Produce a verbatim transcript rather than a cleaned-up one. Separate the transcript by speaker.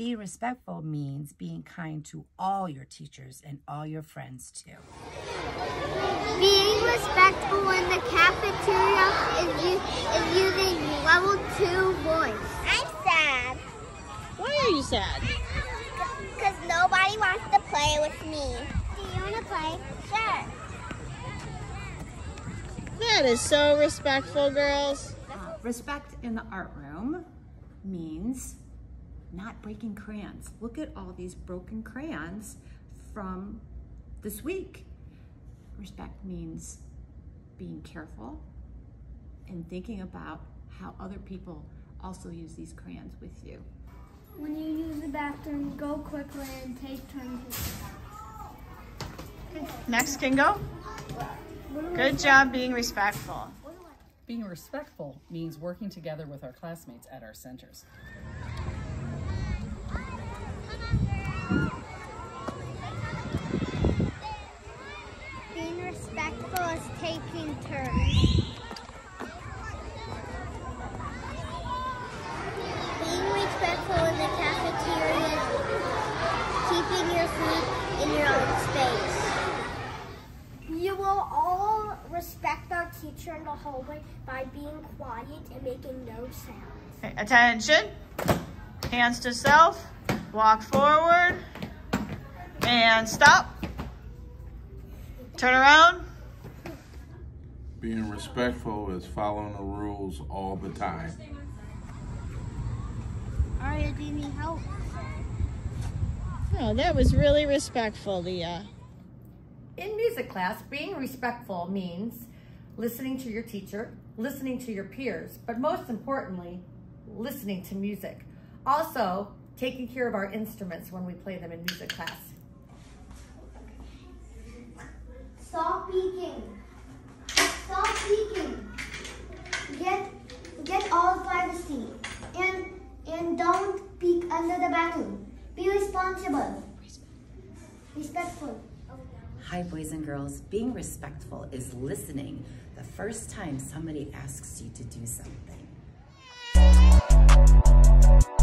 Speaker 1: Being respectful means being kind to all your teachers and all your friends too.
Speaker 2: Being respectful in the cafeteria is, u is using level two voice. I'm sad.
Speaker 3: Why are you sad?
Speaker 2: Because nobody wants to play with me. Do you want to play? Sure.
Speaker 3: That is so respectful, girls.
Speaker 4: Uh, respect in the art room means not breaking crayons. Look at all these broken crayons from this week. Respect means being careful and thinking about how other people also use these crayons with you.
Speaker 5: When you use the bathroom, go quickly and take turns.
Speaker 3: Next can go. Good job being respectful.
Speaker 6: Being respectful means working together with our classmates at our centers.
Speaker 2: Being respectful is taking turns. Being respectful in the cafeteria is keeping your food in your own space. You will all respect our teacher in the hallway by being quiet and making no sounds.
Speaker 3: Okay, attention. Hands to self. Walk forward. And stop. Turn around.
Speaker 7: Being respectful is following the rules all the time.
Speaker 2: Aria, do you need help?
Speaker 3: Oh, that was really respectful, Leah.
Speaker 8: In music class, being respectful means listening to your teacher, listening to your peers, but most importantly, listening to music. Also, taking care of our instruments when we play them in music class.
Speaker 2: Stop peeking. Stop peeking. Get get all privacy. And and don't peek under the bathroom. Be responsible. Respectful.
Speaker 1: Hi, boys and girls. Being respectful is listening the first time somebody asks you to do something.